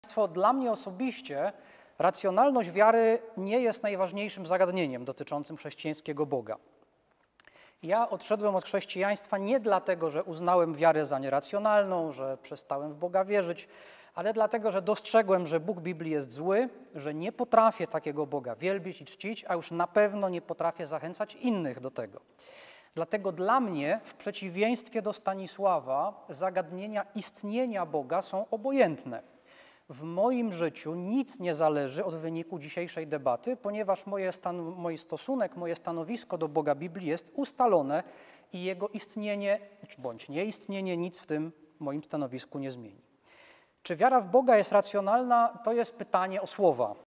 Dla mnie osobiście racjonalność wiary nie jest najważniejszym zagadnieniem dotyczącym chrześcijańskiego Boga. Ja odszedłem od chrześcijaństwa nie dlatego, że uznałem wiarę za nieracjonalną, że przestałem w Boga wierzyć, ale dlatego, że dostrzegłem, że Bóg Biblii jest zły, że nie potrafię takiego Boga wielbić i czcić, a już na pewno nie potrafię zachęcać innych do tego. Dlatego dla mnie, w przeciwieństwie do Stanisława, zagadnienia istnienia Boga są obojętne. W moim życiu nic nie zależy od wyniku dzisiejszej debaty, ponieważ mój stosunek, moje stanowisko do Boga Biblii jest ustalone i jego istnienie bądź nieistnienie nic w tym moim stanowisku nie zmieni. Czy wiara w Boga jest racjonalna? To jest pytanie o słowa.